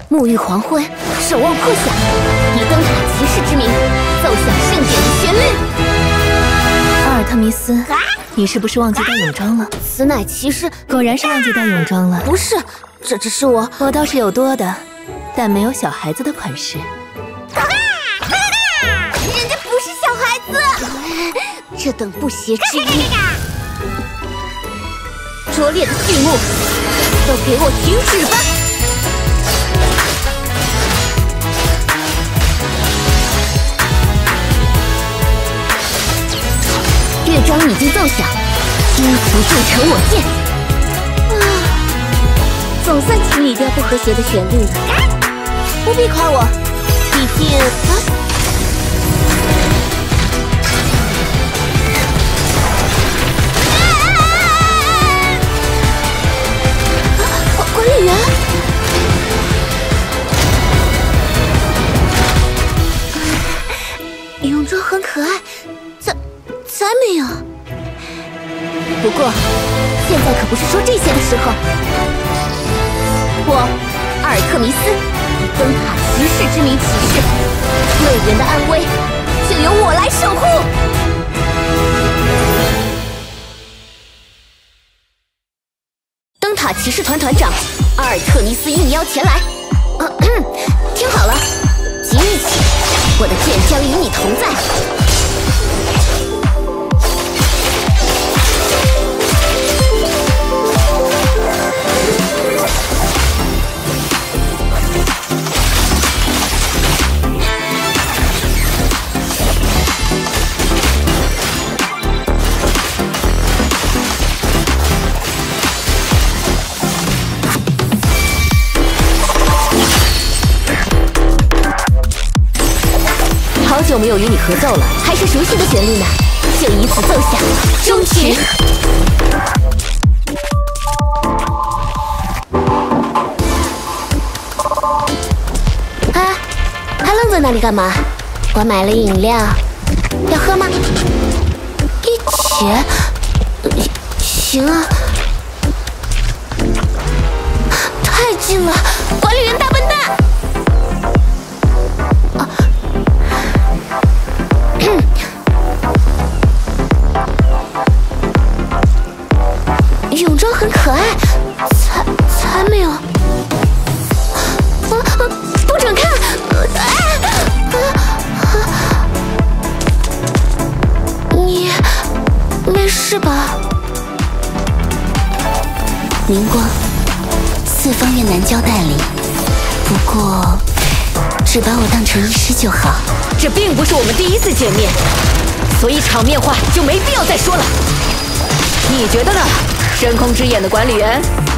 沐浴黄昏，守望破晓，以灯塔骑士之名，奏响盛典的旋律。阿尔特弥斯，你是不是忘记带泳装了？此乃骑士，果然是忘记带泳装了。不是，这只是我倒是有多的，但没有小孩子的款式。人家不是小孩子，这等不协之音，拙劣的剧目，都给我停止吧！乐章已经奏响，音符就成我见。总算清理掉不和谐的旋律了。不必夸我，毕竟管理员。泳装很可爱，才没有。不过，现在可不是说这些的时候。我，阿尔特弥斯，以灯塔骑士之名起誓，队员的安危就由我来守护。灯塔骑士团团长阿尔特弥斯应邀前来。听好了，即日起，我的剑将与你同在。好久没有与你合奏了，还是熟悉的旋律呢，就以此奏响终曲。还愣在那里干嘛？我买了饮料，要喝吗？一起？行啊。太近了，管理员大笨蛋！泳装很可爱，才没有。不准看！你没事吧？明光，四方月南郊代理，不过只把我当成医师就好。这并不是我们第一次见面，所以场面话就没必要再说了。你觉得呢？深空之眼的管理员。